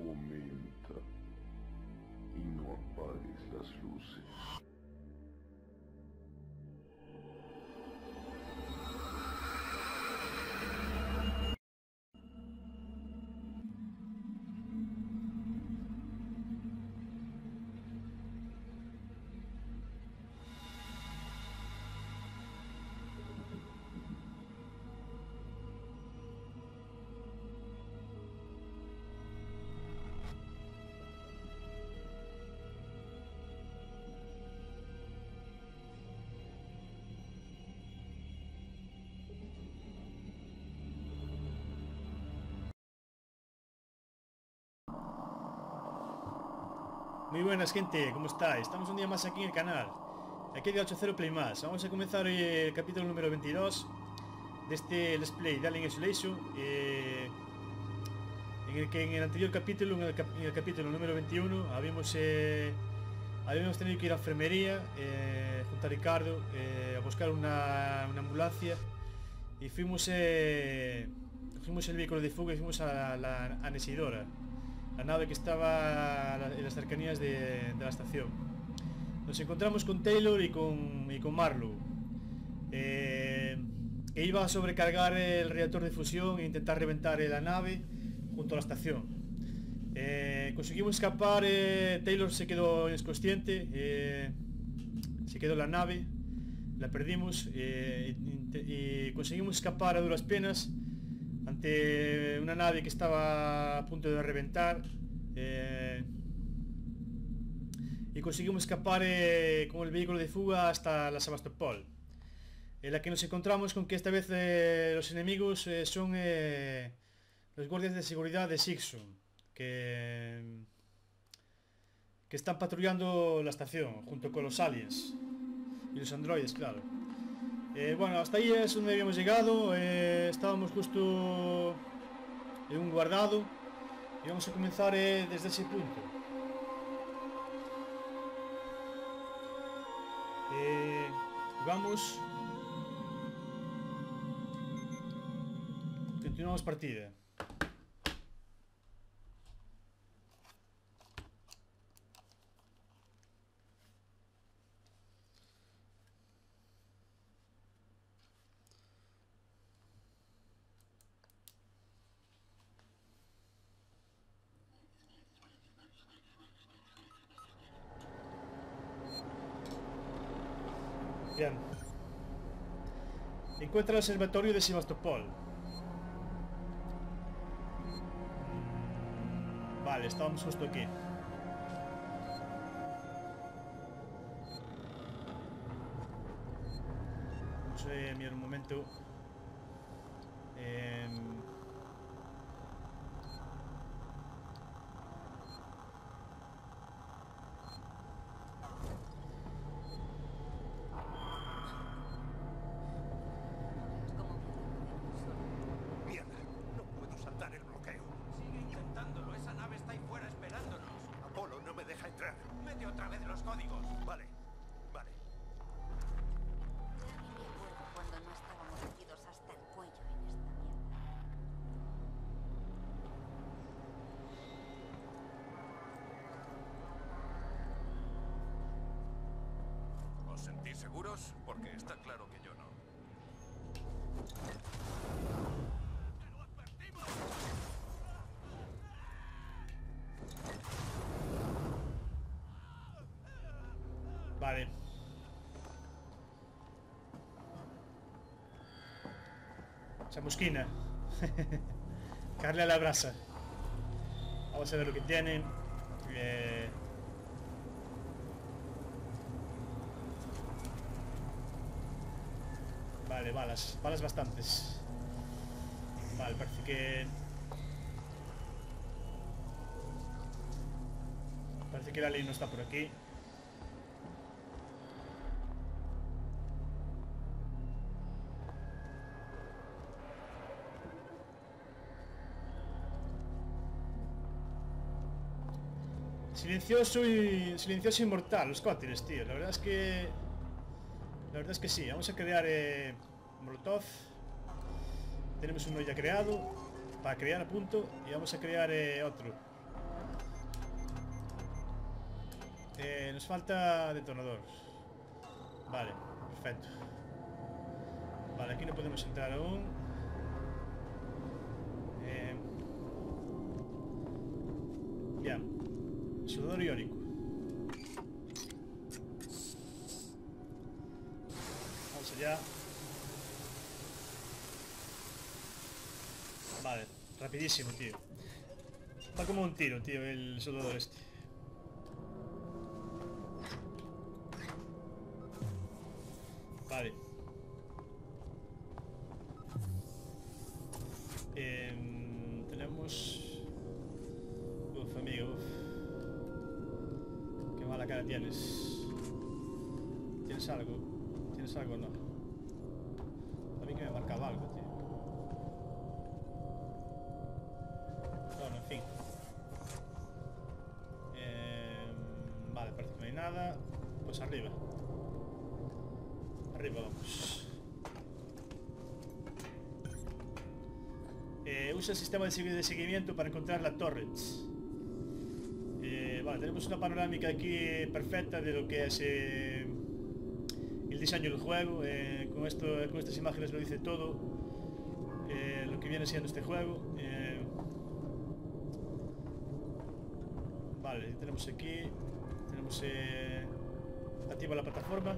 Fomenta y no apagues las luces. Muy buenas, gente, ¿cómo estáis? Estamos un día más aquí en el canal, aquí de 80 Play Más. Vamos a comenzar hoy el capítulo número 22 de este Let's Play de Alien Isolation, en el que en el anterior capítulo, en el capítulo número 21, habíamos tenido que ir a enfermería junto a Ricardo a buscar una ambulancia, y fuimos el vehículo de fuga y fuimos a la Anesidora, la nave que estaba en las cercanías de la estación. Nos encontramos con Taylor y con Marlowe, que iba a sobrecargar el reactor de fusión e intentar reventar la nave junto a la estación. Conseguimos escapar. Taylor se quedó inconsciente, se quedó en la nave, la perdimos, y conseguimos escapar a duras penas ante una nave que estaba a punto de reventar, y conseguimos escapar con el vehículo de fuga hasta la Sebastopol, en la que nos encontramos con que esta vez los enemigos son los guardias de seguridad de Sixon, que están patrullando la estación junto con los aliens y los androides, claro. Bueno, hasta ahí es donde habíamos llegado. Estábamos justo en un guardado y vamos a comenzar desde ese punto. Vamos, continuamos partida. Bien. Encuentra el observatorio de Sebastopol. Vale, estábamos justo aquí. Vamos a mirar un momento. Mierda, no puedo saltar el bloqueo. Sigue intentándolo, esa nave está ahí fuera esperándonos. Apolo no me deja entrar. Mete otra vez los códigos. Vale, vale. Ya ni me acuerdo cuando no estábamos metidos hasta el cuello en esta mierda. ¿Os sentís seguros? Porque está claro que yo no. ¡Te lo advertimos! Vale. Chamusquina. Carle a la brasa. Vamos a ver lo que tienen. Vale, balas bastantes. Vale, parece que la ley no está por aquí. Silencioso e inmortal los cócteles, tío. La verdad es que sí. Vamos a crear Molotov. Tenemos uno ya creado para crear a punto, y vamos a crear otro. Nos falta detonador. Vale, perfecto. Vale, aquí no podemos entrar aún. Ya. Soldador iónico. Vamos allá. Vale, rapidísimo, tío. Va como un tiro, tío, el soldador este. Vale. Tenemos... Uf, amigo, uf. Qué mala cara tienes. ¿Tienes algo? ¿Tienes algo o no? A mí que me marcaba algo, tío. Bueno, en fin. Vale, parece que no hay nada. Pues arriba. Arriba vamos. Usa el sistema de seguimiento para encontrar la torrents. Vale, tenemos una panorámica aquí perfecta de lo que es el diseño del juego. Con estas imágenes lo dice todo lo que viene siendo este juego. Vale, tenemos aquí. Tenemos activa la plataforma.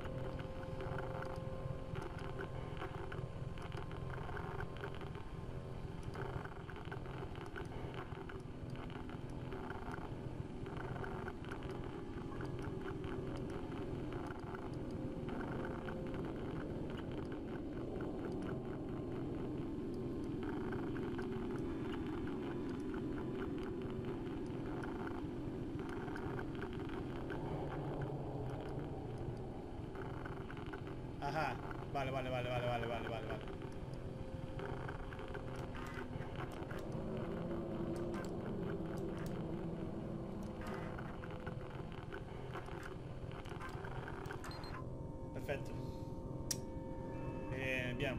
Ajá, vale. Perfecto. Bien.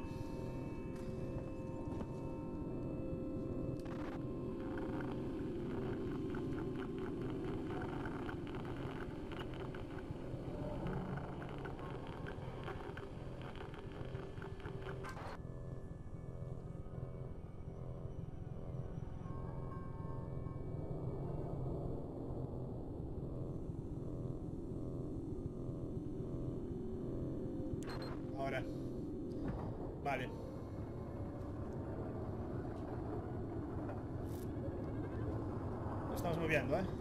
Ahora. Vale. Nos estamos moviendo, ¿eh?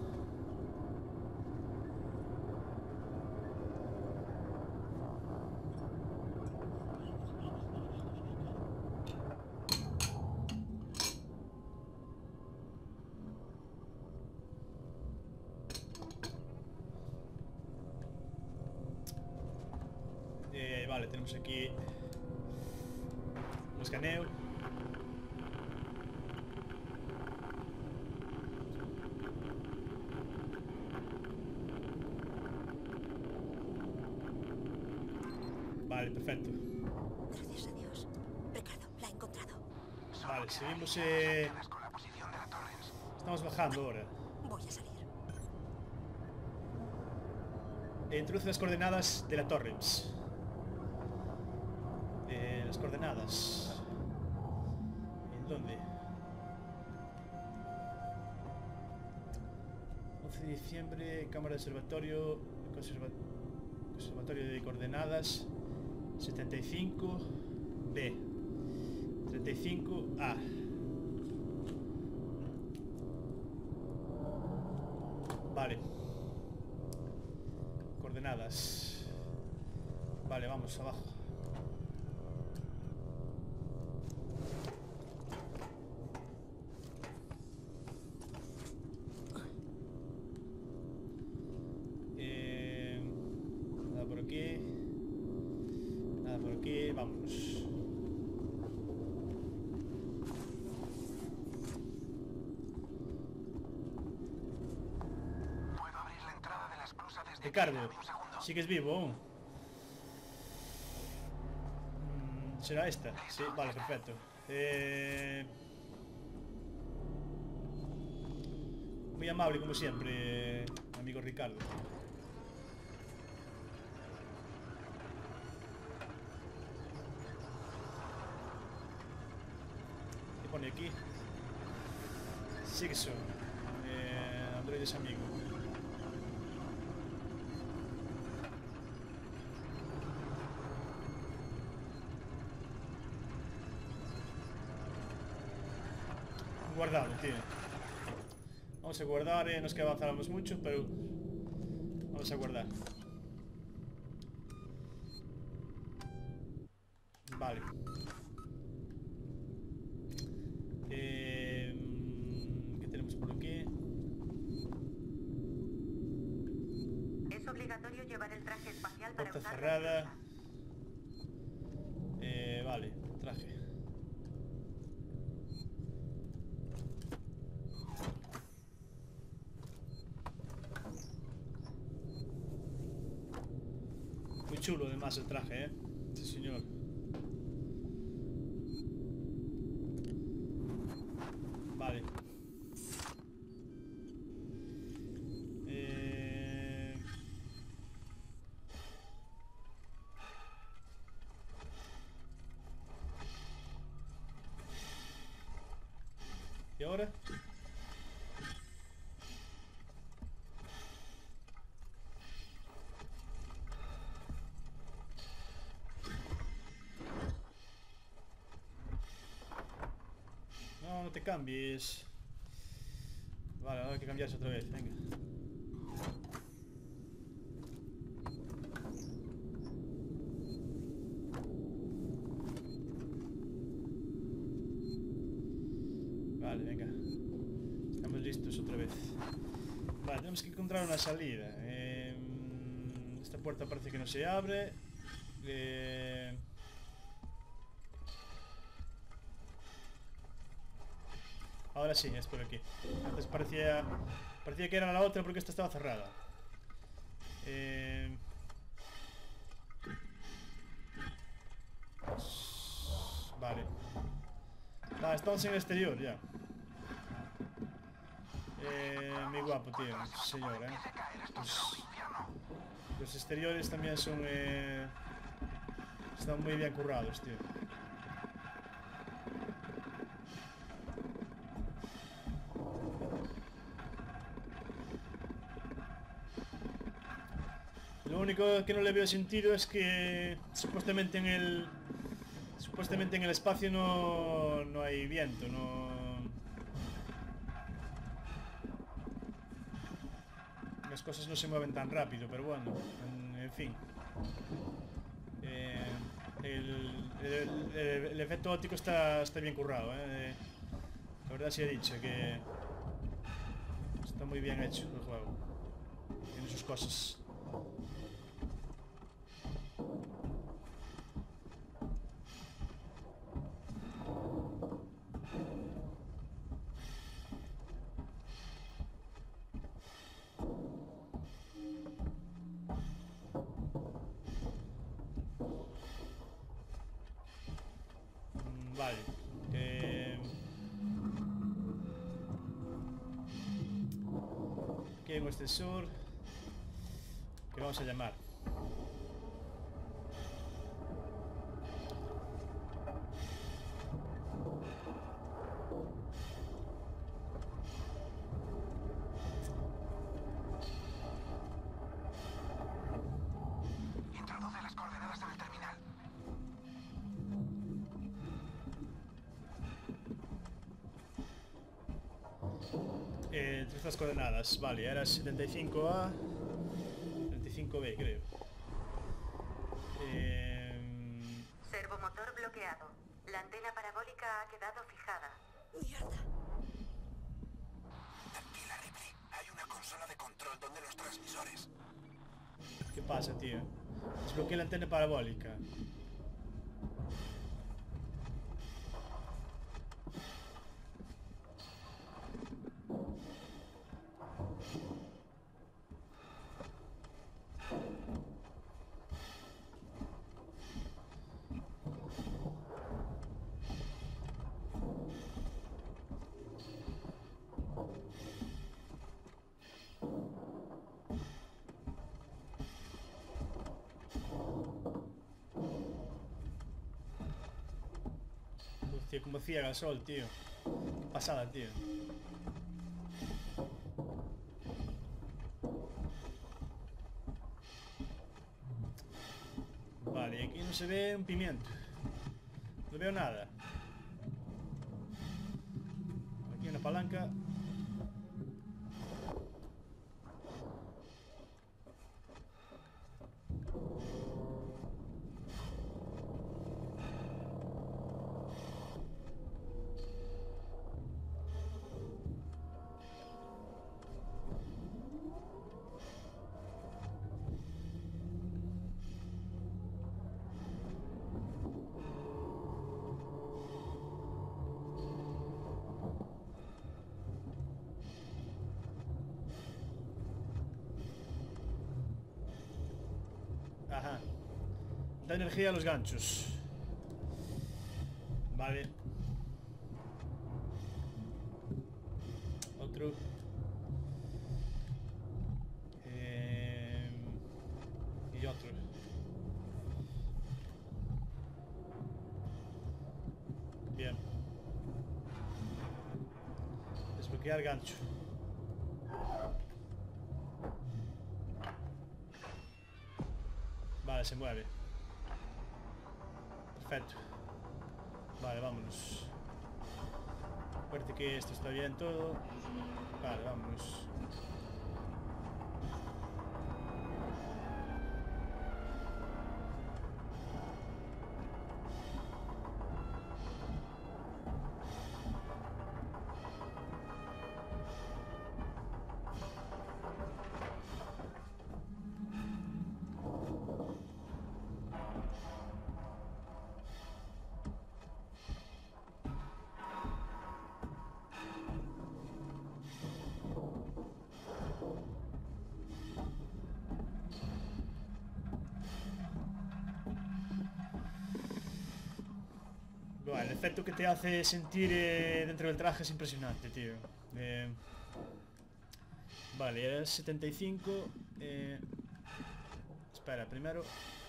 Vale, tenemos aquí un escaneo. Vale, perfecto. Gracias a Dios. Ricardo, la he encontrado. Vale, seguimos. Con la posición de la Torrens. Estamos bajando ahora. Voy a salir. Introduce las coordenadas de la Torrens. Las coordenadas. ¿En dónde? 11 de diciembre, cámara de observatorio, conservatorio de coordenadas, 75B, 35A. Vale. Coordenadas. Vale, vamos abajo. Nada por aquí. Nada por aquí. Vámonos. Puedo abrir la entrada de la esclusa desde Ricardo, aquí. Un segundo. ¿sigues vivo aún? ¿Será esta? Sí, vale, perfecto. Muy amable como siempre, amigo Ricardo. ¿Qué pone aquí? Sigson, androides amigo. Guardado, tío. Vamos a guardar, no es que avanzáramos mucho, pero vamos a guardar. Vale. ¿Qué tenemos por aquí? Es obligatorio llevar el traje espacial para Puerta usar cerrada. Vale, traje. Muy chulo además el traje, ¿eh? Sí, señor. Vale. ¿Y ahora? No, no te cambies. Vale, ahora hay que cambiarse otra vez, venga. Vale, venga. Estamos listos otra vez. Vale, tenemos que encontrar una salida. Esta puerta parece que no se abre. Ahora sí, es por aquí. Antes parecía que era la otra porque esta estaba cerrada. Vale. Vale, estamos en el exterior ya. Muy guapo, tío. Señor, los exteriores también son... están muy bien currados, tío. Lo único que no le veo sentido es que supuestamente en el espacio no hay viento, las cosas no se mueven tan rápido, pero bueno, en fin. El efecto óptico está bien currado, la verdad sí he dicho que está muy bien hecho el juego. Tiene sus cosas. Vale. Aquí hay un extensor que vamos a llamar. Introduce las coordenadas en el terminal. Estas coordenadas, vale, era 75A, 75B creo. Servomotor bloqueado. La antena parabólica ha quedado fijada. Tranquila, Ripley. Hay una consola de control donde los transmisores. ¿Qué pasa, tío? Desbloqueé la antena parabólica. Tío, como ciega el sol, tío. Pasada, tío. Vale, aquí no se ve un pimiento. No veo nada. Aquí una palanca. Ajá. Da energía a los ganchos. Vale. Otro. Y otro. Bien. Desbloquear gancho. Vale, se mueve. Perfecto. Vale, vámonos. Acuérdate que esto está bien todo. Vale, vámonos. Bueno, el efecto que te hace sentir dentro del traje es impresionante, tío. Vale, es 75. Espera, primero.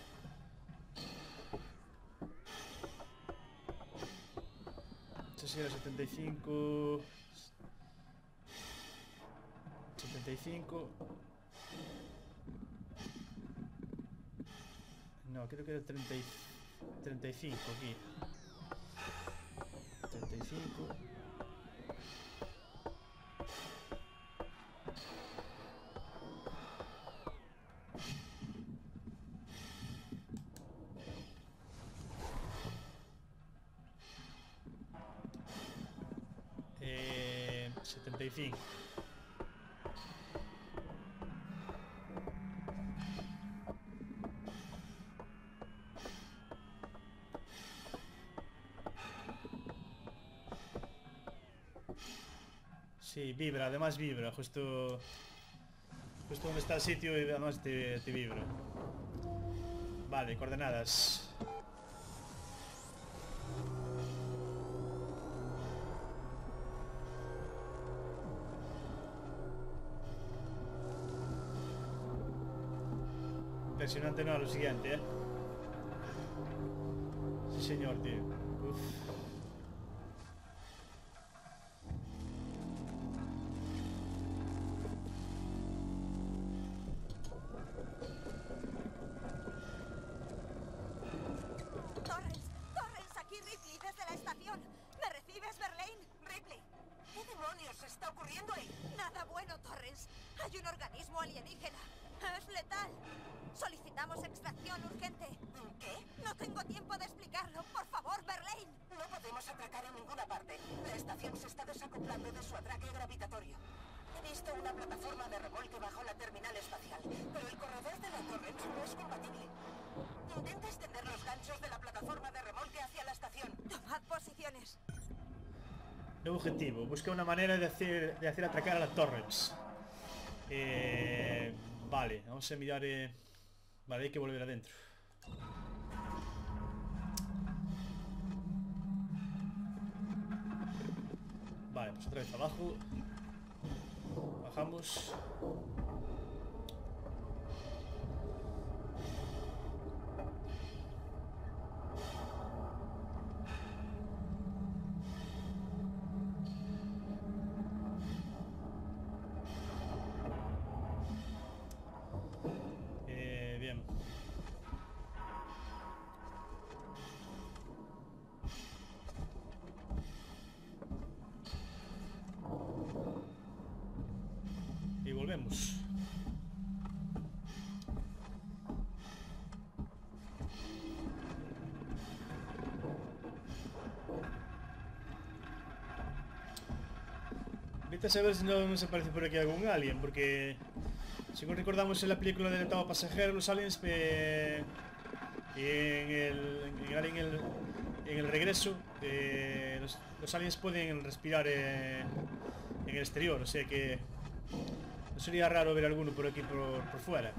No sé si era 75. 75. No, creo que era 35 aquí. 35. Eh, 75. Sí, vibra, además vibra, justo donde está el sitio y además te vibra. Vale, coordenadas. Impresionante, no, lo siguiente, ¿eh? Sí, señor, tío. Uf. Torrens, aquí Ripley, desde la estación. ¿Me recibes, Verlaine? Ripley, ¿qué demonios está ocurriendo ahí? Nada bueno, Torrens. Hay un organismo alienígena. Es letal. Solicitamos extracción urgente. ¿Qué? No tengo tiempo de explicarlo. Por favor, Verlaine. No podemos atracar en ninguna parte. La estación se está desacoplando de su atraque gravitatorio. He visto una plataforma de remolque bajo la terminal espacial, pero el corredor de la Torrens no es compatible. Intenta extender los ganchos de la plataforma de remolque hacia la estación. Tomad posiciones. Nuevo objetivo. Busca una manera de hacer atracar a la Torrens. Vale, vamos a mirar... Vale, hay que volver adentro. Vale, pues otra vez abajo. Bajamos. Vete a saber si no nos aparece por aquí algún alien, porque según recordamos en la película del octavo pasajero, los aliens en el regreso, los aliens pueden respirar en el exterior, o sea que no sería raro ver alguno por aquí por fuera.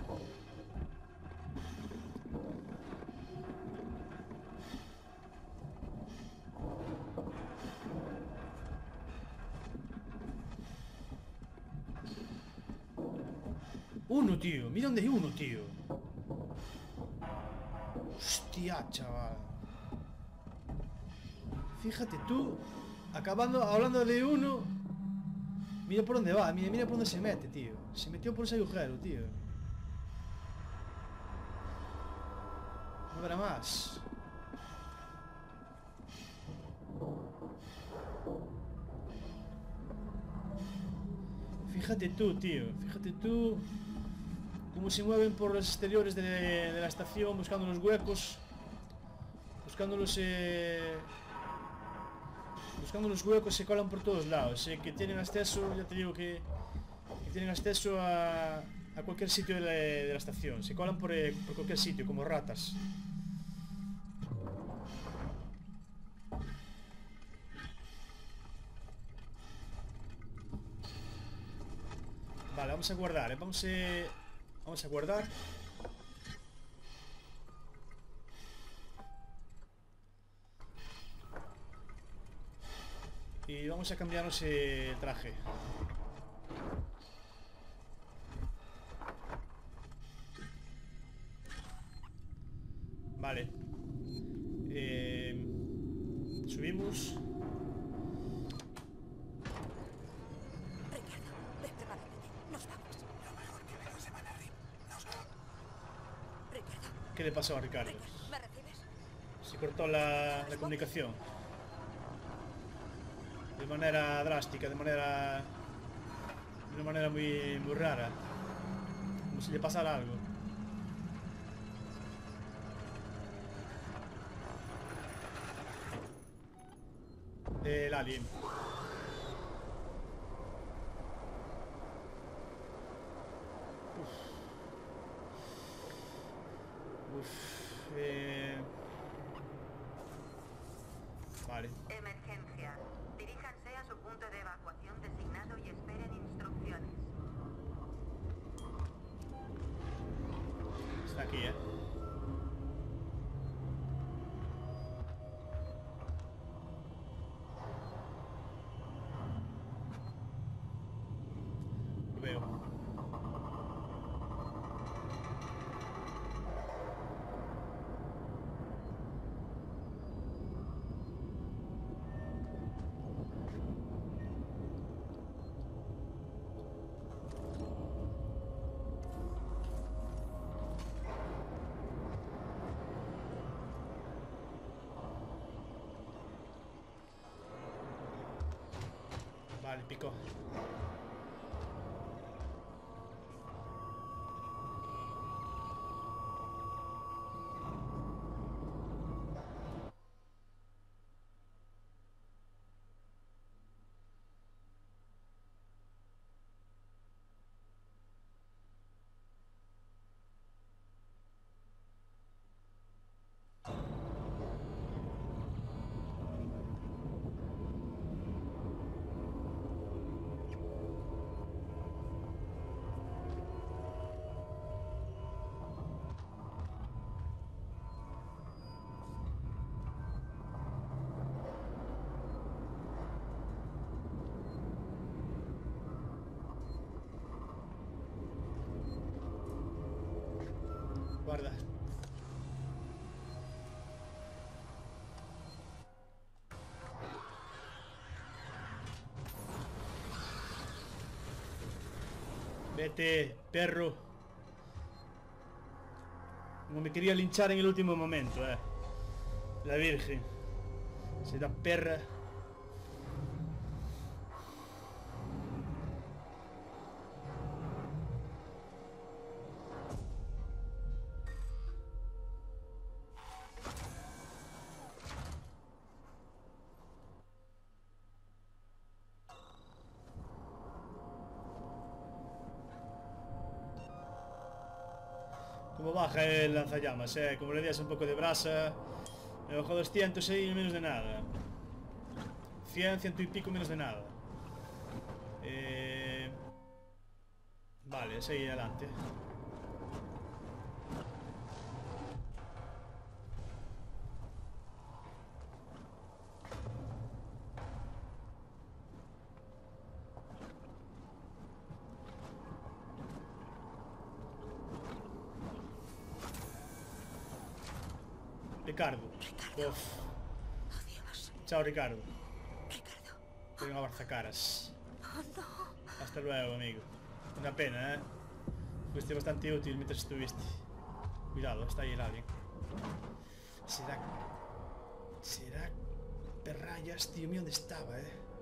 Uno, tío. Mira dónde hay uno, tío. Hostia, chaval. Fíjate tú. Hablando de uno. Mira por dónde va. Mira por dónde se mete, tío. Se metió por ese agujero, tío. No habrá más. Fíjate tú, tío. Fíjate tú cómo se mueven por los exteriores de la estación, buscando los huecos. Buscando los huecos, se colan por todos lados. Que tienen acceso, ya te digo que tienen acceso a cualquier sitio de la estación. Se colan por cualquier sitio, como ratas. Vale, vamos a guardar, vamos a guardar. Y vamos a cambiarnos el traje. Vale. Subimos. Ricardo, vete rápidamente. Nos vamos. Lo mejor que veo semana, Rip. Nos vamos. Ricardo, ¿Qué le pasó a Ricardo? Ricardo, ¿me recibes? Se cortó la comunicación. De manera drástica, de una manera muy rara. Como si le pasara algo. El alien. Vale. Emergencia. Diríjanse a su punto de evacuación designado y esperen instrucciones. Está aquí, ¿eh? Lo veo. Vale, picó. Guarda. Vete, perro. Como me quería linchar en el último momento, La Virgen. Se da perra. Como baja el lanzallamas, como le das un poco de brasa. Me bajó 200 y menos de nada. 100, 100 y pico menos de nada. Vale, seguir adelante. Ricardo. Uf. Oh, Dios. Chao, Ricardo. Ricardo. Tengo a barzacaras. Oh, no. Hasta luego, amigo. Una pena, Fuiste bastante útil mientras estuviste. Cuidado, está ahí el alien. Será perrayas, tío mío, ¿dónde estaba,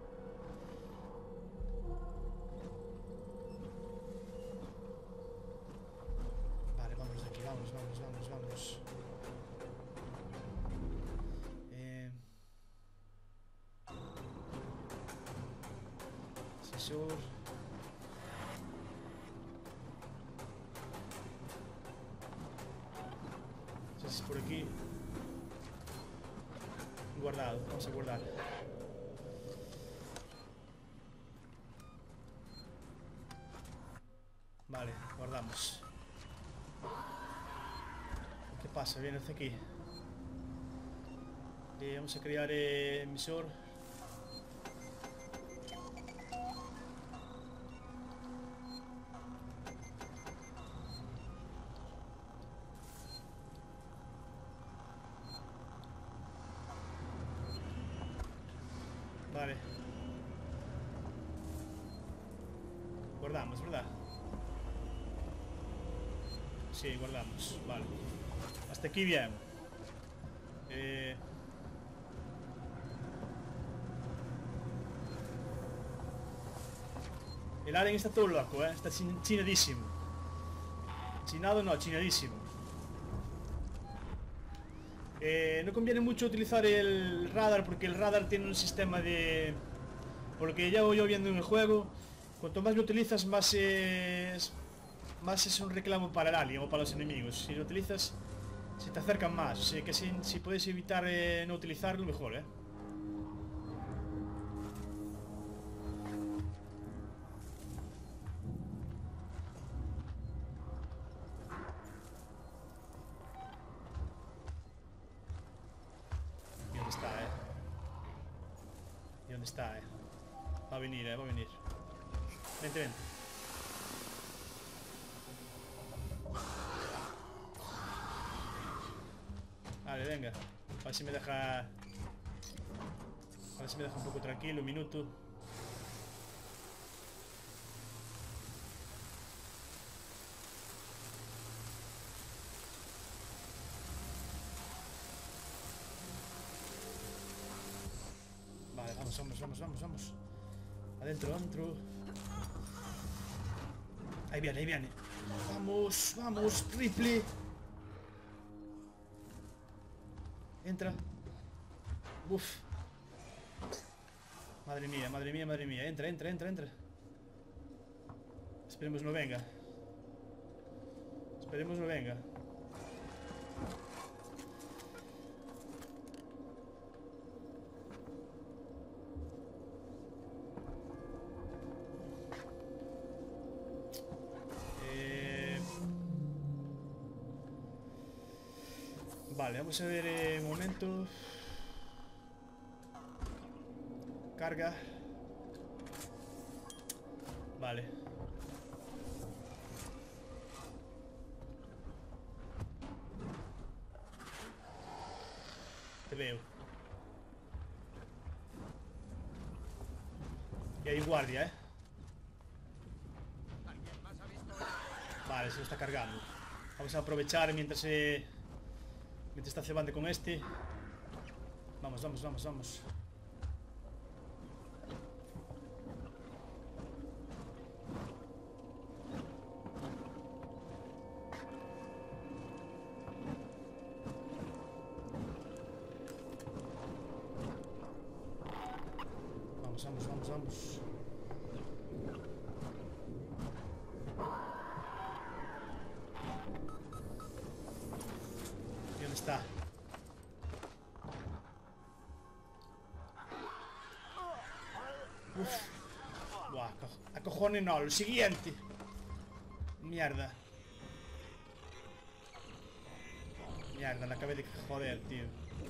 Vale, vámonos de aquí, vámonos. Sensor. No sé si es por aquí. Guardado, vamos a guardar. Vale, guardamos. ¿Qué pasa? Viene hasta aquí. Vamos a crear emisor. Vale. Guardamos, ¿verdad? Sí, guardamos. Vale. Hasta aquí bien. El alien está todo loco, Está chinadísimo. Chinado no, chinadísimo. No conviene mucho utilizar el radar porque el radar tiene un sistema de... Por lo que ya voy yo viendo en el juego, cuanto más lo utilizas más es un reclamo para el alien o para los enemigos. Si lo utilizas, se te acercan más. Así que si puedes evitar no utilizarlo, mejor, ¿Y dónde está, Va a venir, va a venir. Vente, vente. Vale, venga. A ver si me deja... A ver si me deja un poco tranquilo, un minuto. Vale, vamos. Adentro. Ahí viene. Vamos, Ripley. Entra. Uf. Madre mía. Entra. Esperemos no venga. Vale, vamos a ver un momento. Carga. Vale. Te veo. Y hay guardia, Vale, se lo está cargando. Vamos a aprovechar mientras está cebando con este. Vamos. Vamos. Uf. Buah, a cojones no, lo siguiente. Mierda. Mierda, la acabé de joder, tío.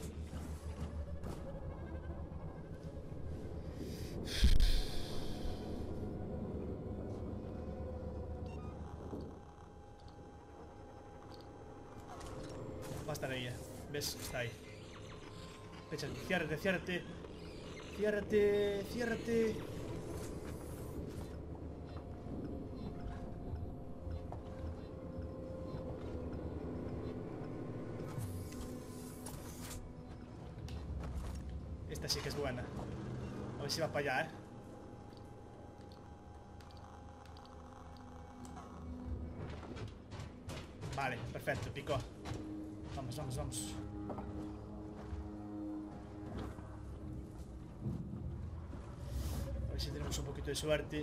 Va a estar ahí, ¿ves? Está ahí. Échate, ciérrate, ciérrate. Ciérrate, ciérrate. Esta sí que es buena. A ver si va para allá, Vale, perfecto, picó. Vamos, vamos, vamos. A ver si tenemos un poquito de suerte.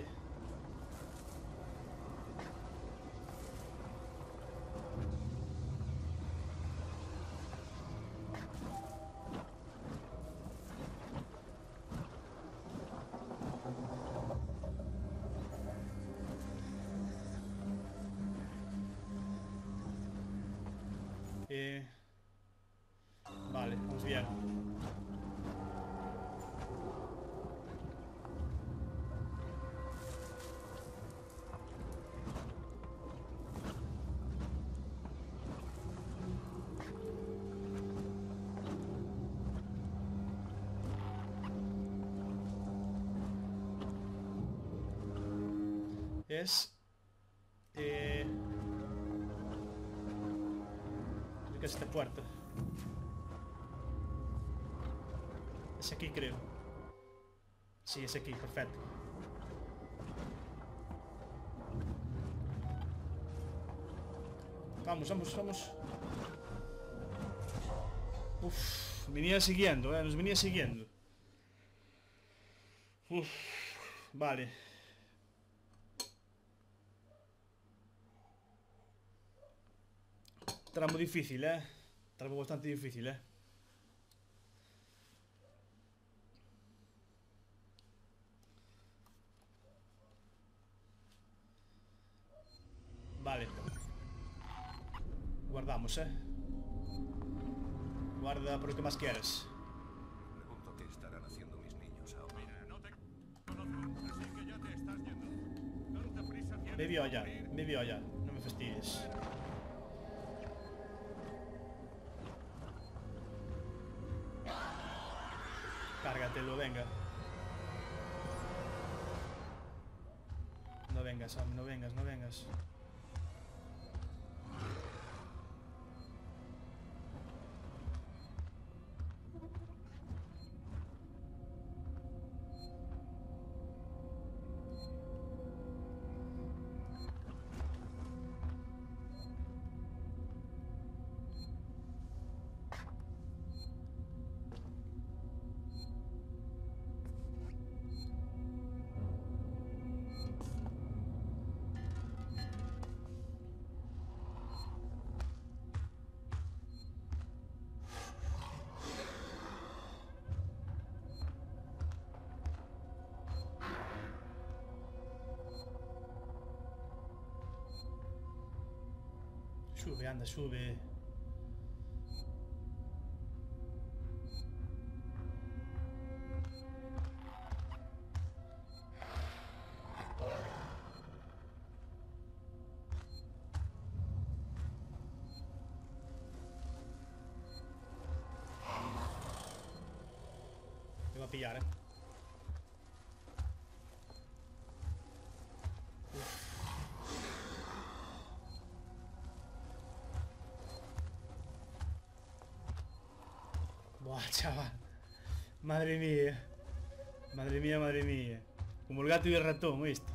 Vale, vamos bien. Es... creo que es esta puerta. Es aquí, creo. Sí, es aquí, perfecto. Vamos, vamos, vamos. Uf, venía siguiendo, nos venía siguiendo. Uf, vale. Tramo difícil, tramo bastante difícil, Vale. Guardamos, Guarda por lo que más quieras. Pregunto qué estarán haciendo mis niños ahora. Mira, no te conozco, así que ya te estás yendo. Tanta prisa tienes. Me vio allá, no me fastidies. Cárgatelo, venga. No vengas, hombre, no vengas, no vengas. Sube, anda, sube. Te va a pillar, Buah, chaval. Madre mía. Madre mía, madre mía. Como el gato y el ratón, ¿viste?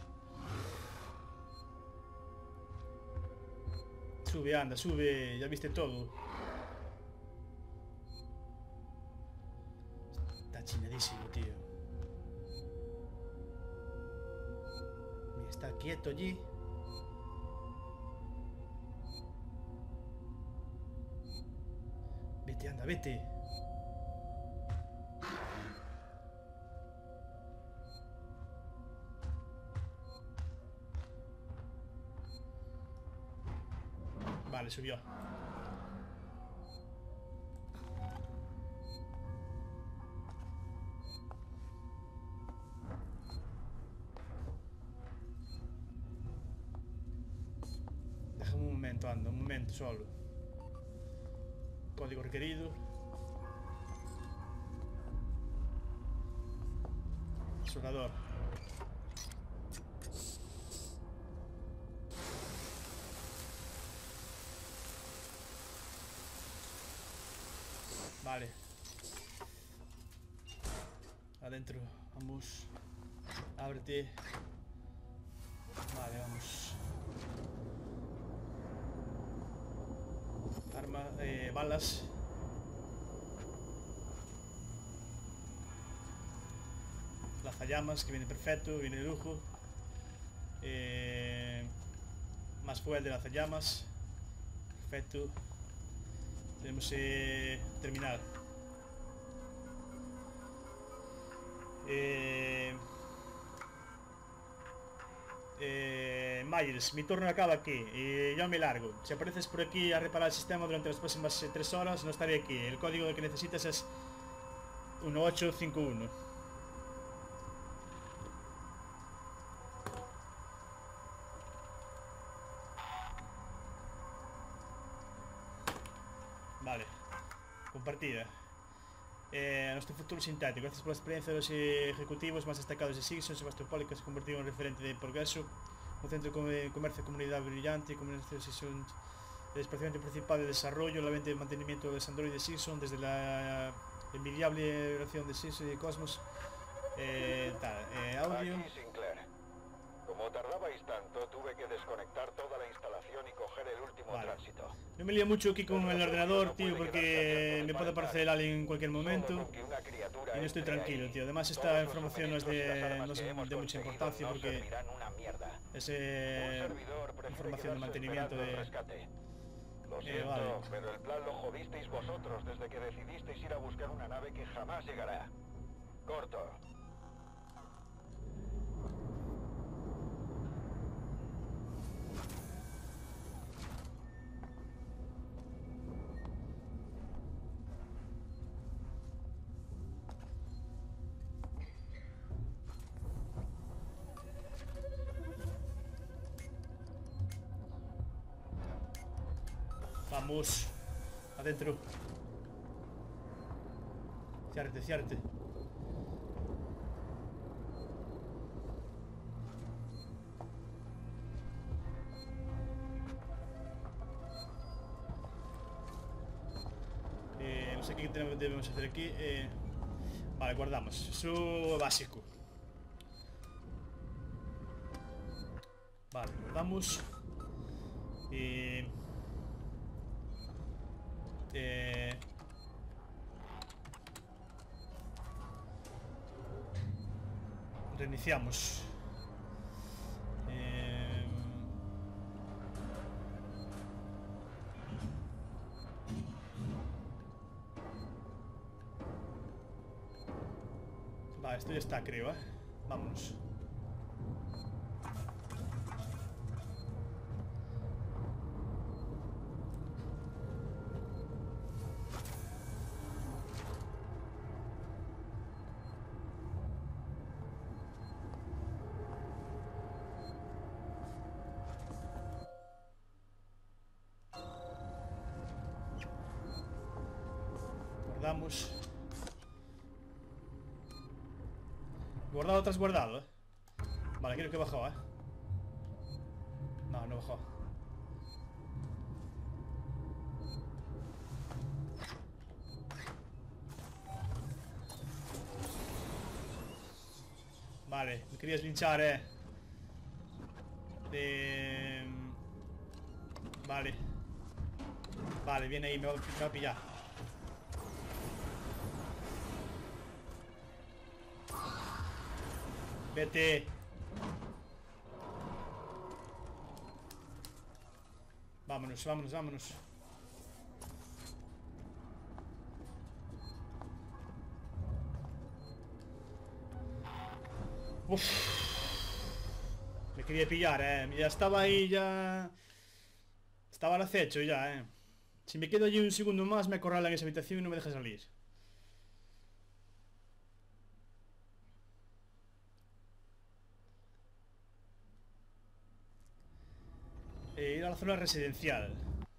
Sube, anda, sube. Ya viste todo. Está chinadísimo, tío. Mira, está quieto allí. Vete, anda, vete. Vale, subió. Déjame un momento, anda, un momento solo. Código requerido. Soldador. Vale. Adentro. Vamos. Ábrete. Vale, vamos. Arma, balas. Lanzallamas, que viene perfecto, viene de lujo. Más fuel de lanzallamas. Perfecto. Tenemos terminar. Myers, mi turno acaba aquí. Yo me largo. Si apareces por aquí a reparar el sistema durante las próximas 3 horas, no estaré aquí. El código que necesitas es 1851. Vale. Compartida. Nuestro futuro sintético. Gracias por la experiencia de los ejecutivos más destacados de Seegson. Sebastopol, que se ha convertido en referente de progreso. Un centro de comercio de comunidad brillante. Comercio de Seegson. El desplazamiento principal de desarrollo. La venta y mantenimiento de los androides de Seegson. Desde la envidiable relación de Seegson y de Cosmos. Audio. Aquí Sinclair. Como tardabais tanto, tuve que desconectar toda la instalación y coger el último tránsito. Yo me lío mucho aquí con el ordenador, tío, porque me puede aparecer el alien en cualquier momento. Y no estoy tranquilo, tío. Además esta información no es de mucha importancia porque es información de mantenimiento de... Lo siento, vale. pero el plan lo jodisteis vosotros desde que decidisteis ir a buscar una nave que jamás llegará. Corto. Vamos. Adentro. Ciárrate, ciárrate. No sé qué debemos hacer aquí. Vale, guardamos. Eso básico. Vale, guardamos. Reiniciamos. Vale, esto ya está, creo, vámonos. Guardamos. Guardado tras guardado, Vale, creo que bajó, No, no bajó. Vale, me querías linchar, Vale. Vale, viene ahí, me va a pillar. Vete. Vámonos, vámonos, vámonos. Uf. Me quería pillar, Ya estaba ahí, ya... Estaba al acecho ya, Si me quedo allí un segundo más, me acorralan en esa habitación y no me deja salir. Ir a la zona residencial.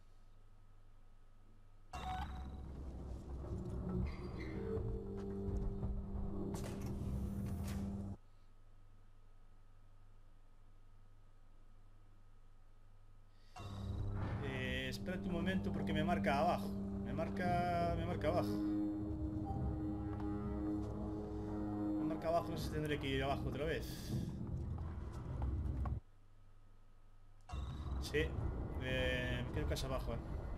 Espérate un momento porque me marca abajo. Me marca abajo. Me marca abajo, no sé si tendré que ir abajo otra vez. Sí, me quedo casi abajo,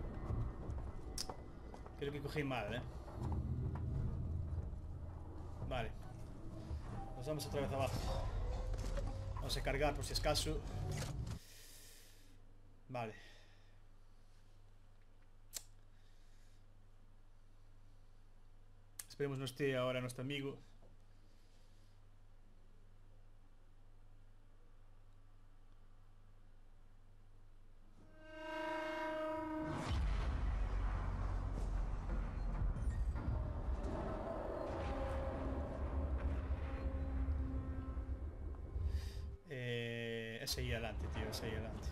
Creo que cogí mal, Vale. Nos vamos otra vez abajo. Vamos a cargar por si es caso. Vale. Esperemos no esté ahora nuestro amigo. Es ahí adelante, tío, es ahí adelante.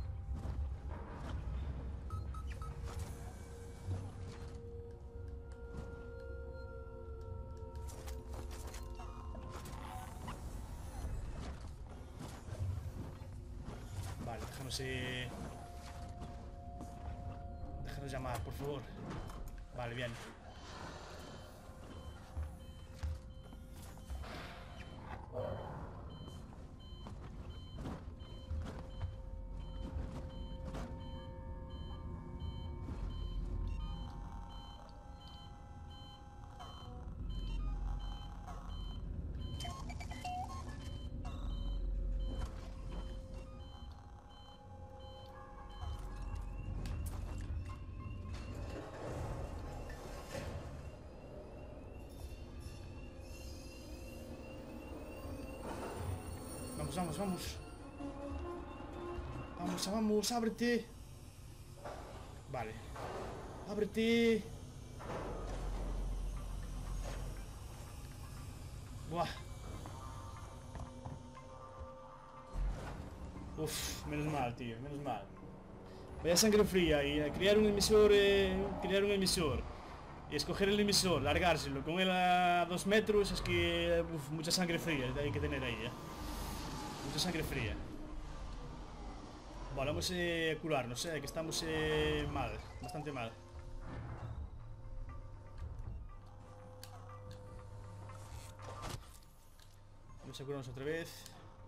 Vale, déjanos llamar, por favor. Vale, bien. Vamos, vamos. Vamos, vamos, ábrete. Vale. Ábrete. Buah. Uf, menos mal, tío, menos mal. Vaya sangre fría y a crear un emisor, y escoger el emisor, largárselo con él a 2 metros, es que mucha sangre fría hay que tener ahí, mucha sangre fría. Vale, vamos a curarnos, que estamos mal, bastante mal. Vamos a curarnos otra vez.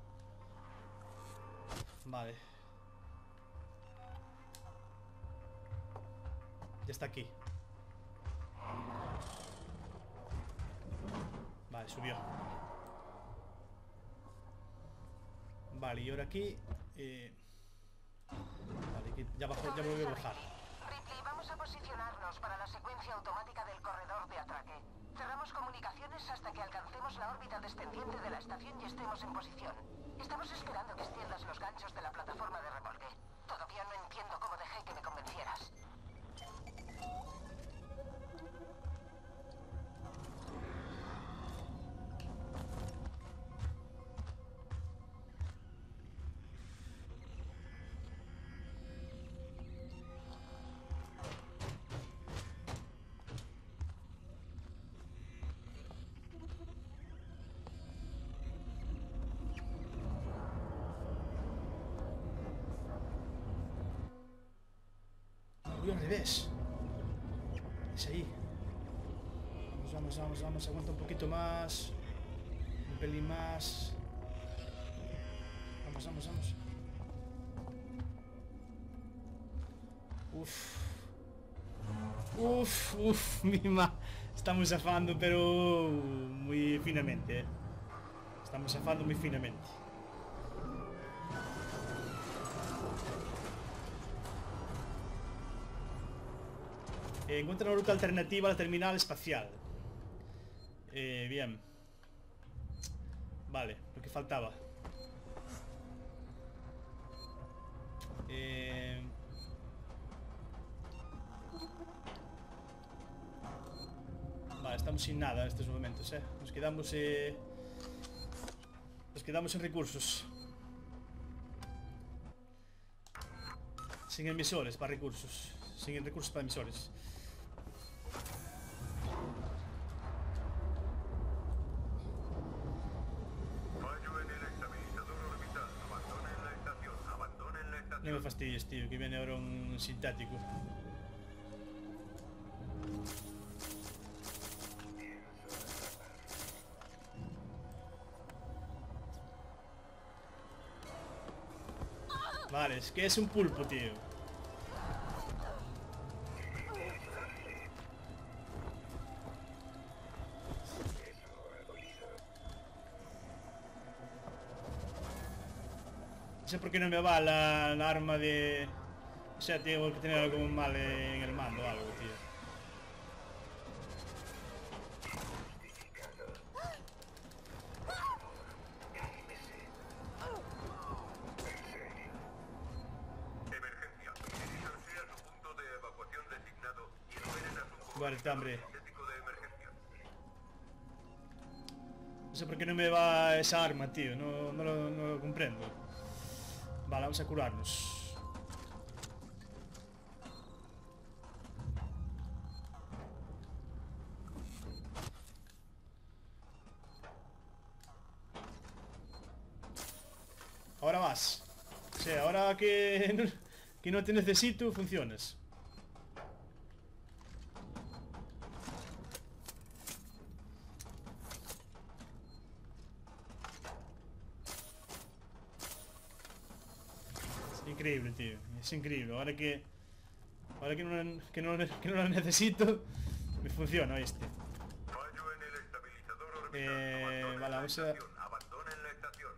Vale. Ya está aquí. Vale, subió. Vale, y ahora aquí vale, aquí ya bajó, ya me voy a bajar. Ripley, vamos a posicionarnos para la secuencia automática del corredor de atraque. Cerramos comunicaciones hasta que alcancemos la órbita descendiente de la estación y estemos en posición. Estamos esperando que extiendas los ganchos de la plataforma de remolque. Todavía no entiendo cómo dejé que me convencieras. Voy al revés. Es ahí. Vamos, vamos, vamos. Aguanta un poquito más. Un pelín más. Vamos, vamos, vamos. Uf. Uf, uf, mima. Estamos zafando, pero muy finamente, Estamos zafando muy finamente. Encuentra una ruta alternativa a la terminal espacial. Bien. Vale, lo que faltaba. Vale, estamos sin nada en estos momentos, Nos quedamos sin recursos. Sin emisores para recursos. Sin recursos para emisores. Fallo en el estabilizador orbital. Abandonen la estación. Abandonen la estación. No me fastidies, tío, que viene ahora un sintético. Vale, es que es un pulpo, tío. No sé por qué no me va la arma de... O sea, tengo que tener algo mal en el mando o algo, tío. Emergencia. Diríjanse a su punto de evacuación designado y esperen a su Guarda, hombre. sintético de emergencia. No sé por qué no me va esa arma, tío. No lo comprendo. Vale, vamos a curarnos. Ahora vas. O sea, ahora que no te necesito, funcionas. Es increíble, tío. Es increíble. Ahora que no lo necesito, me funciona este. Fallo en el estabilizador orbital. Abandonen Vale, la vamos a... estación. Abandonen la estación.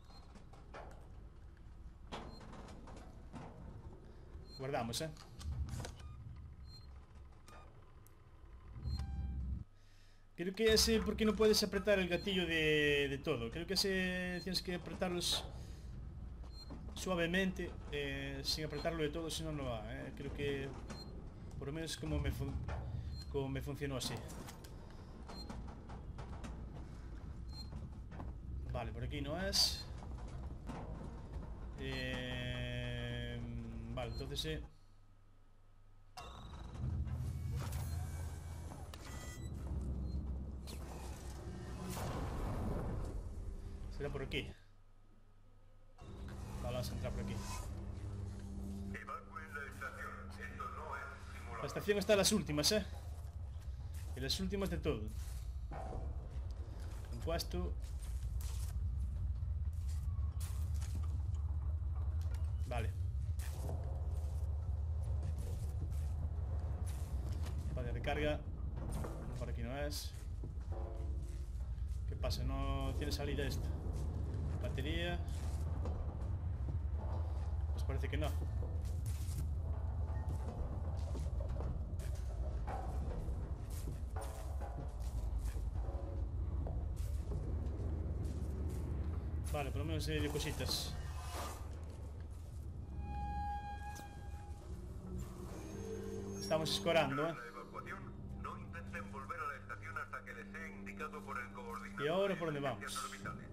Guardamos, Creo que ese porque no puedes apretar el gatillo de todo. Creo que ese tienes que apretarlos suavemente, sin apretarlo de todo, si no, no va. Creo que por lo menos como me funcionó así. Vale, por aquí no es. Vale, entonces será por aquí. Vale, vamos a entrar por aquí. Evacúen la estación. Esto no es simulación. La estación está en las últimas, En las últimas de todo. Compuesto. Vale. Vale, recarga. Por aquí no es. ¿Qué pasa? No tiene salida esto. Batería. Pues parece que no. Vale, por lo menos de cositas. Estamos escorando, La evacuación. No intenten volver a la estación hasta que les sea indicado por el coordinador. ¿Y ahora de por dónde emergencias vamos? orbitales.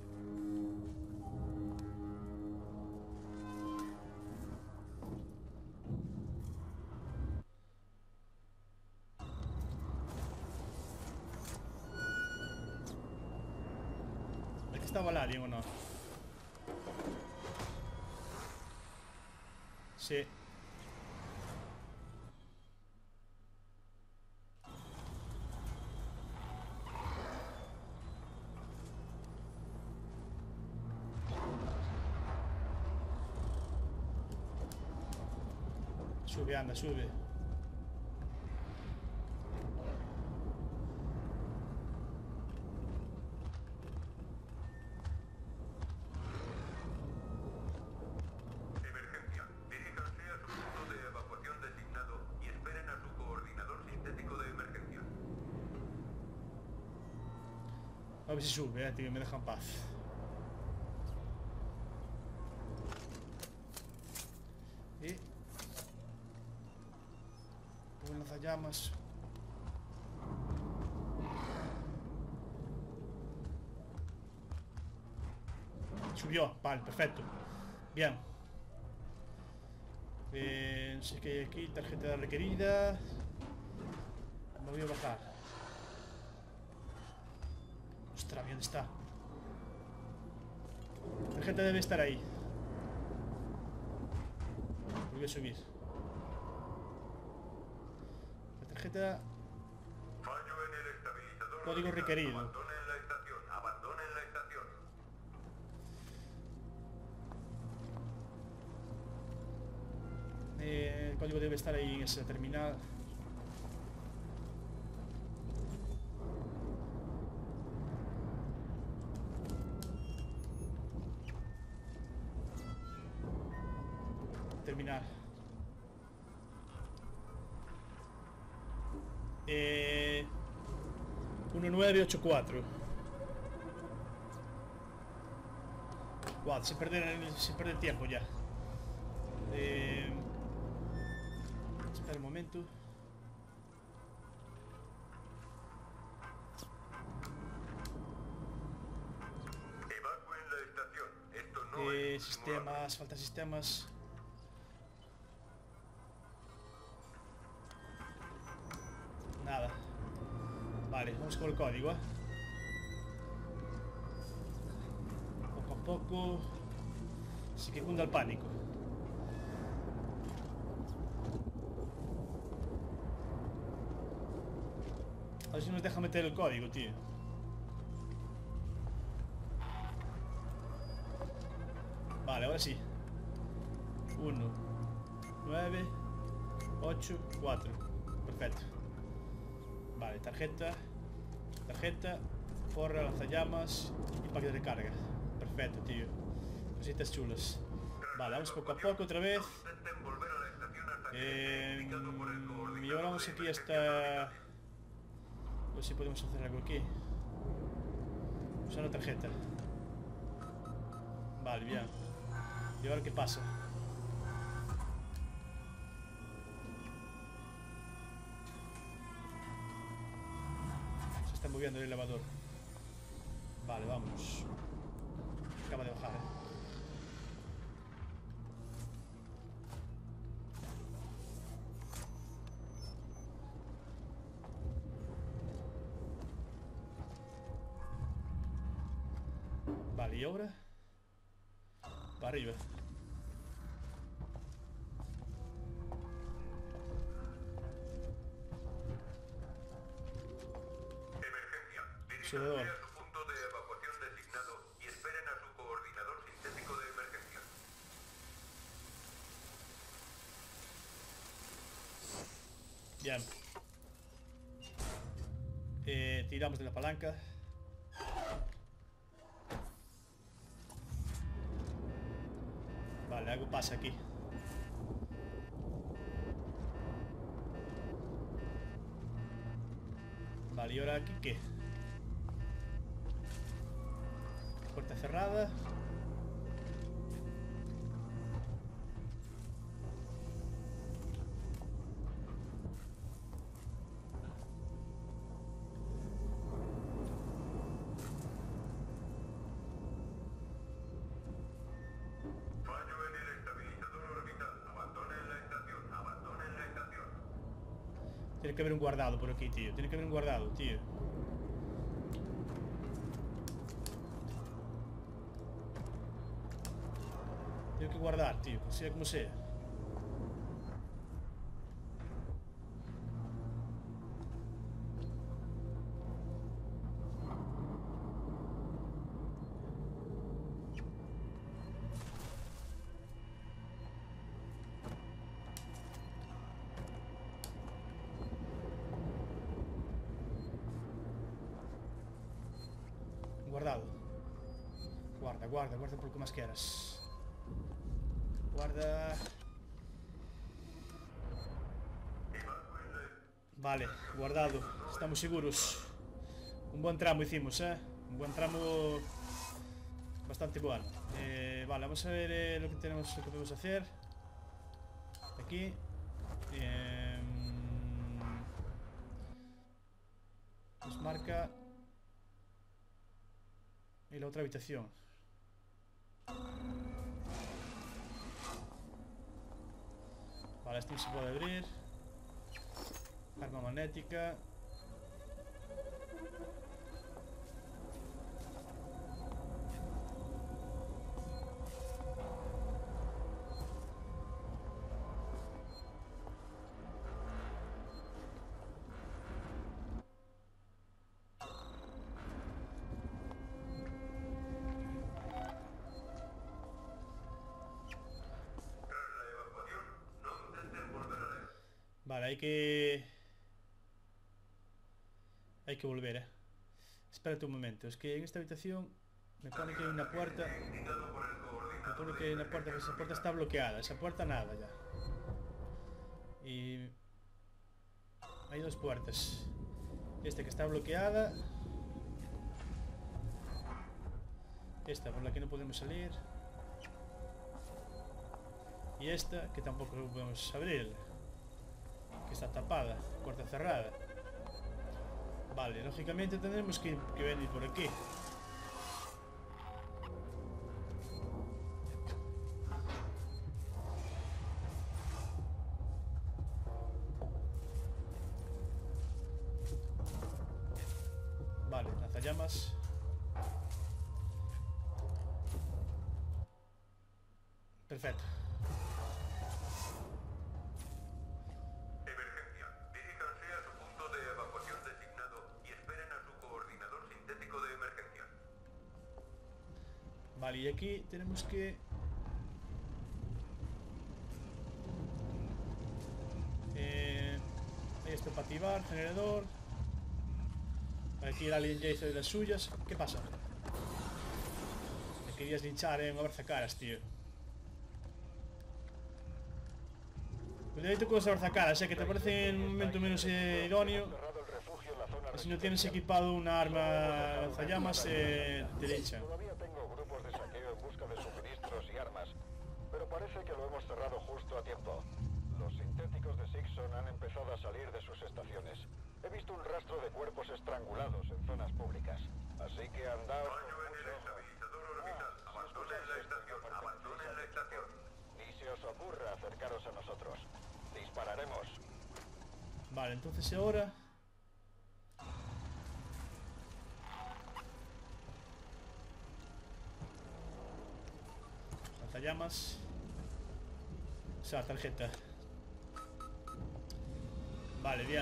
¿Aquí estaba el alien o no? Sí. Sube, anda, sube. Emergencia. Diríjanse a su punto de evacuación designado y esperen a su coordinador sintético de emergencia. A ver si sube, tío, me deja en paz. Y... un lanzallamas. Subió, vale, perfecto. Bien. No sé qué hay aquí. Tarjeta requerida. Me voy a bajar. Ostras, ¿dónde está? La tarjeta debe estar ahí. Voy a subir. La tarjeta... Fallo en el estabilizador. Código requerido. Abandonen la estación. Abandonen la estación. El código debe estar ahí en esa terminal. Terminal. 1984. Wow, sin perder tiempo ya. Espera un momento. Evacúen la estación. Esto no es un Sistemas, falta sistemas. Nada. Vale, vamos con el código, Poco a poco. Así que cunda el pánico. A ver si nos deja meter el código, tío. Vale, ahora sí. 1, 9, 8, 4. Perfecto. Vale, tarjeta, porra, lanzallamas y paquete de carga. Perfecto, tío. Cositas chulas. Vale, vamos poco a poco otra vez. Intenten volver a la estación hasta que esté indicado por el Y coordinador ahora vamos de aquí emergencia. hasta... A ver si podemos hacer algo aquí. Usar la tarjeta. Vale, bien. ¿Y ahora qué pasa? Se está moviendo el elevador. Vale, vamos. Acaba de bajar, Vale, y ahora para arriba. Emergencia. Diríjanse Subedor. a su punto de evacuación designado y esperen a su coordinador sintético de emergencia. Bien. Tiramos de la palanca. Vale, algo pasa aquí. Vale, ¿y ahora aquí qué? Puerta cerrada. Fallo en el estabilizador orbital. Abandonen la estación. Abandonen la estación. Tiene que haber un guardado por aquí, tío. Tiene que haber un guardado, tío. Tengo que guardar, tío. Sea como sea. Guardado. Guarda, guarda, guarda por lo que más quieras. Guarda. Vale, guardado. Estamos seguros. Un buen tramo hicimos, un buen tramo bastante bueno. Vale, vamos a ver lo que podemos hacer. Aquí. Nos marca. Y la otra habitación. Vale, este no se puede abrir. Arma magnética. Vale, hay que volver, Espérate un momento, es que en esta habitación me pone que hay una puerta. Me pone que hay una puerta, pero esa puerta está bloqueada. Esa puerta nada ya. Y hay dos puertas. Esta que está bloqueada. Esta por la que no podemos salir. Y esta que tampoco podemos abrir, que está tapada, puerta cerrada. Vale, lógicamente tendremos que venir por aquí. Vale, lanzallamas. Perfecto. Vale, y aquí tenemos que... esto para activar, generador. Aquí el alien ya hizo de las suyas. ¿Qué pasa? Me querías linchar, un abrazacaras, tío. Cuidadito con los abrazacaras, que te parece en un momento menos idóneo. Y si no tienes equipado una arma lanzallamas, te linchan. Pero parece que lo hemos cerrado justo a tiempo. Los sintéticos de Sixon han empezado a salir de sus estaciones. He visto un rastro de cuerpos estrangulados en zonas públicas. Así que andaos con mucho ojo. Abandonen la estación. Ni se os ocurra acercaros a nosotros. Dispararemos. Vale, entonces ahora... lanzallamas. O sea, tarjeta. Vale, bien.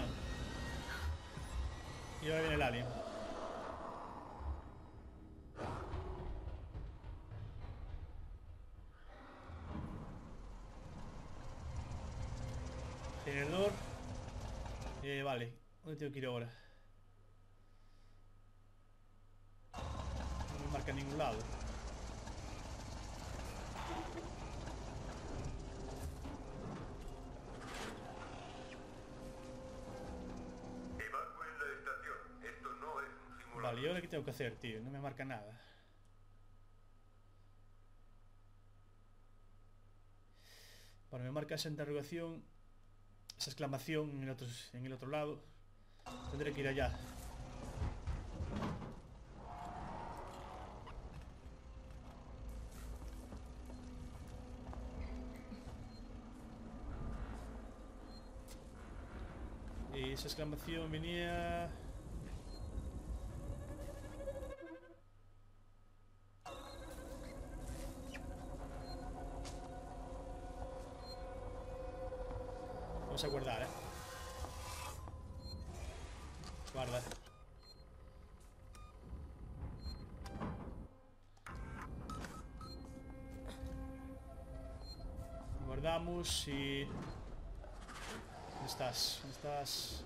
Y ahora viene el alien. Generador. Vale. ¿Dónde tengo que ir ahora? No me marca en ningún lado. Vale, ¿y ahora qué tengo que hacer, tío? No me marca nada. Bueno, me marca esa interrogación, esa exclamación en el otro lado. Tendré que ir allá. Y esa exclamación venía... Vamos a guardar, Guarda. Guardamos y... ¿Dónde estás? ¿Dónde estás?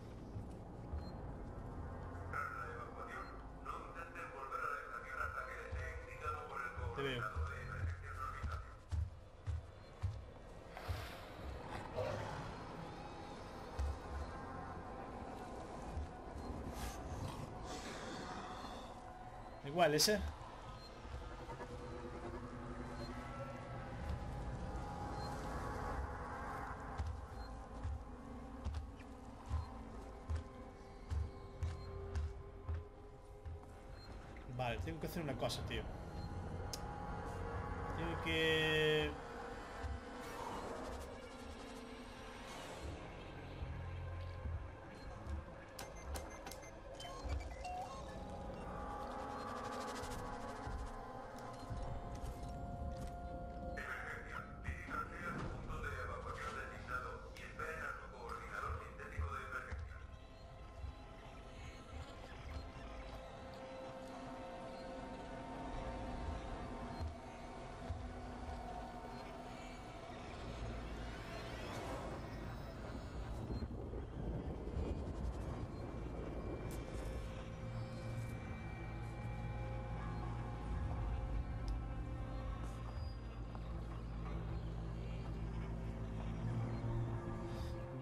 Te veo. Igual ese. Vale, tengo que hacer una cosa, tío. Tengo que...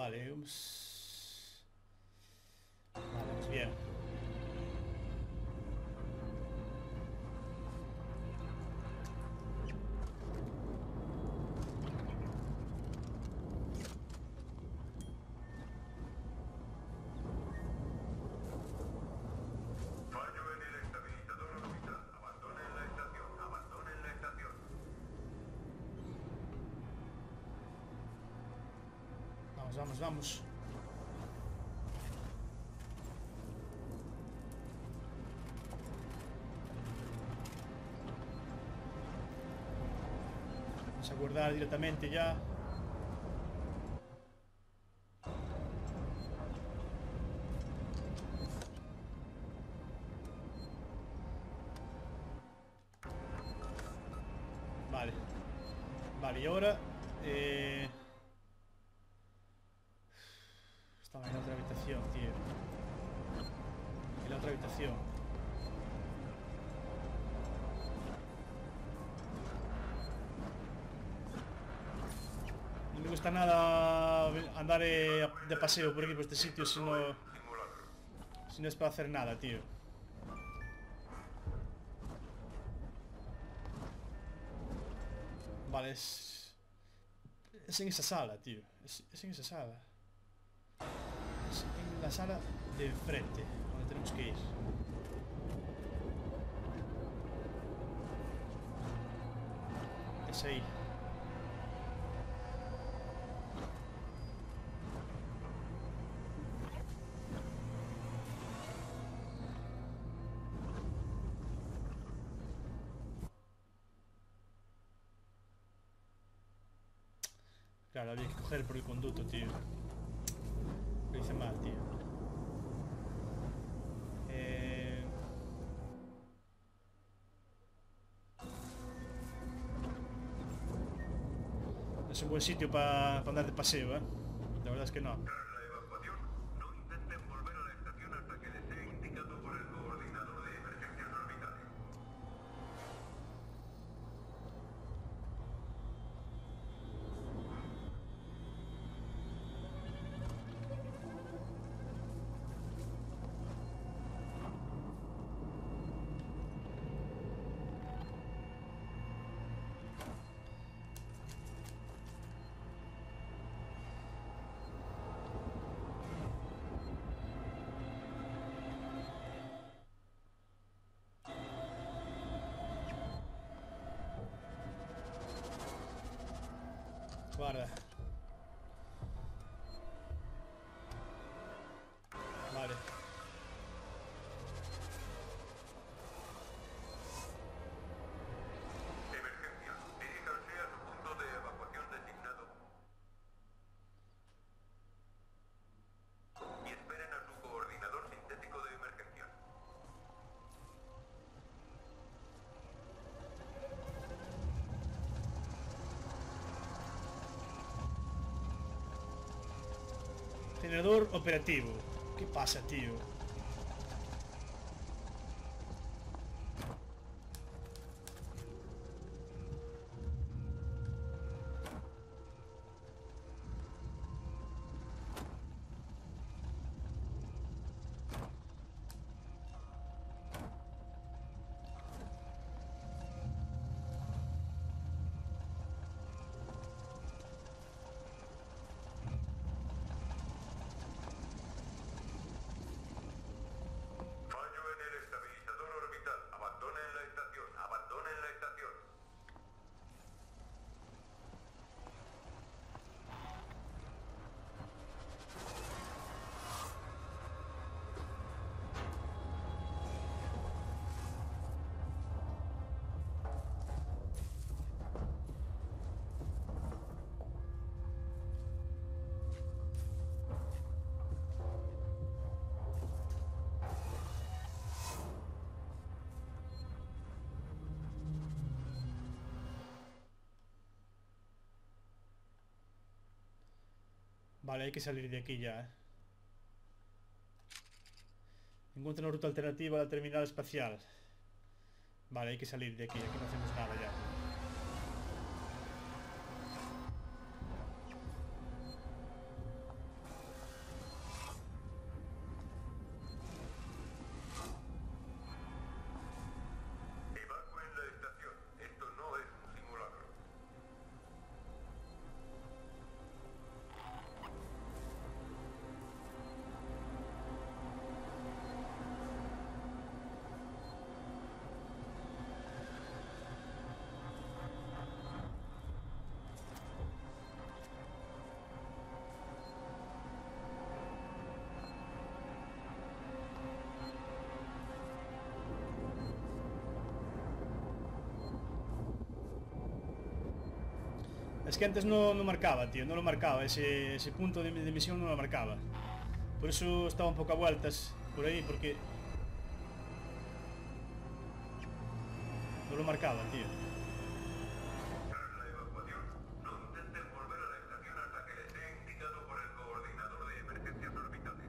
Vale, vale, pues bien. Fallo en el estabilizador orbital. Abandonen la estación. Abandonen la estación. Vamos, vamos, vamos. Vamos a guardar directamente ya. Vale. Vale, y ahora... Estaba en la otra habitación, tío. En la otra habitación. No me gusta nada andar de paseo por aquí, por este sitio, si no es para hacer nada, tío. Vale, es en esa sala, tío. Es en esa sala. Es en la sala de enfrente, donde tenemos que ir. Es ahí. Claro, había que coger por el conducto, tío. Lo hice mal, tío. No es un buen sitio para andar de paseo, ¿eh? La verdad es que no. Tras la evacuación, no intenten volver a la estación hasta que les sea indicado por el coordinador de emergencias orbitales. Guarda. Vale. Emergencia. Diríjanse a su punto de evacuación designado. Y esperen a su coordinador sintético de emergencia. Generador operativo. ¿Qué pasa, tío? Fallo en el estabilizador orbital. Abandonen la estación. Abandonen la estación. Vale, hay que salir de aquí ya, ¿eh? Encuentra una ruta alternativa a la terminal espacial. Vale, hay que salir de aquí. Aquí no hacemos nada ya. Es que antes no marcaba, tío, no lo marcaba. Ese punto de misión no lo marcaba. Por eso estaba un poco a vueltas por ahí, porque no lo marcaba, tío. Tras la evacuación, no intenten volver a la estación hasta que les sea indicado por el coordinador de emergencias orbitales.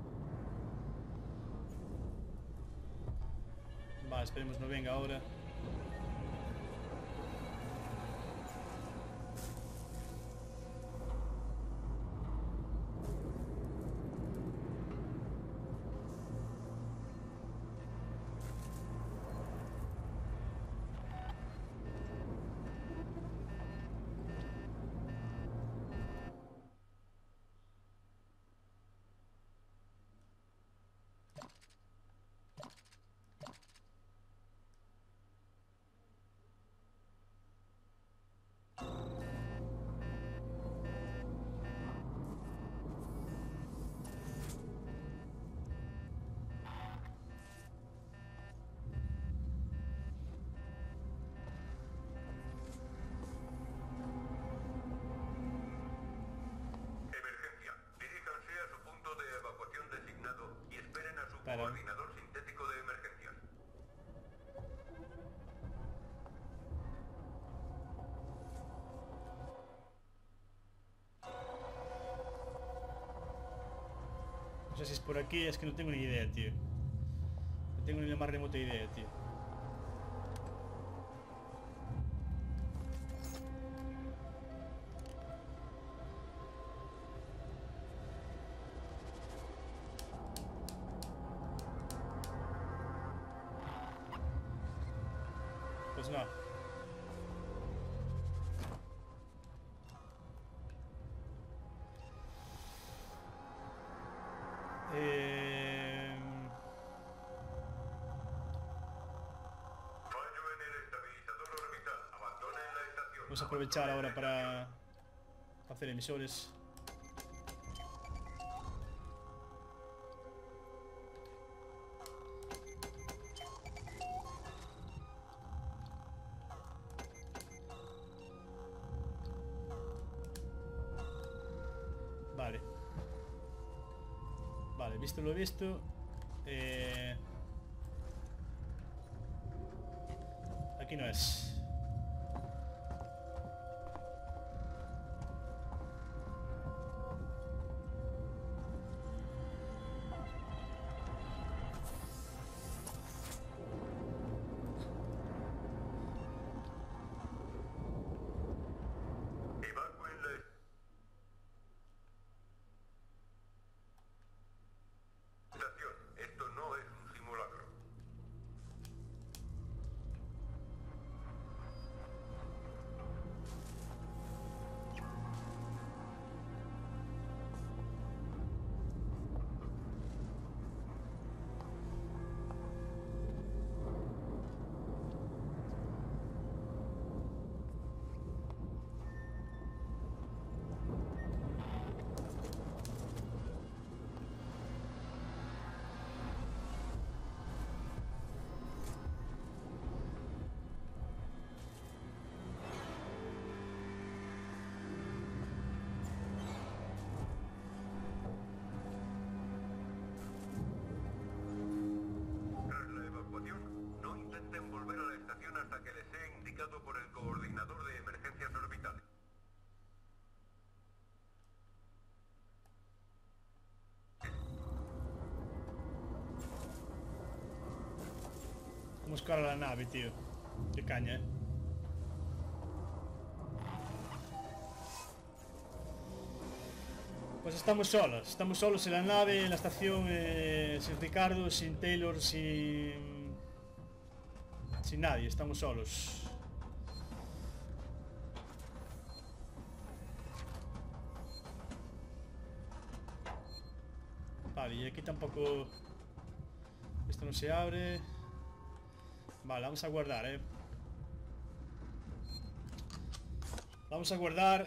Va, esperemos no venga ahora. Emergencia. Diríjanse a su punto de evacuación designado y esperen a su Espera. coordinador sintético de emergencias. No sé si es por aquí, es que no tengo ni idea, tío. No tengo ni la más remota idea, tío. Pues no. Fallo en el estabilizador orbital. Abandonen la estación. Vamos a aprovechar ahora para hacer emisores. Vale. Vale, visto lo visto. Aquí no es. Evacúen la estación. Esto no es un simulacro. Tras la evacuación, no intenten volver a la estación hasta que les sea indicado por el coordinador de emergencias orbitales. Vamos a buscar a la nave, tío. Qué caña, eh. Pues estamos solos en la nave, en la estación, sin Ricardo, sin Taylor, sin nadie, estamos solos. Vale, y aquí tampoco... Esto no se abre. Vale, vamos a guardar, Vamos a guardar.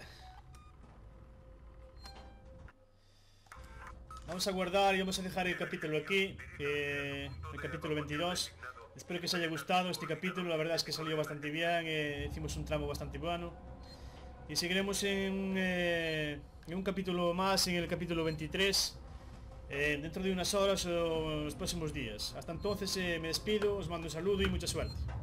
Vamos a guardar y vamos a dejar el capítulo aquí, el capítulo 22. Espero que os haya gustado este capítulo, la verdad es que salió bastante bien, hicimos un tramo bastante bueno. Y seguiremos en un capítulo más, en el capítulo 23, dentro de unas horas o en los próximos días. Hasta entonces me despido, os mando un saludo y mucha suerte.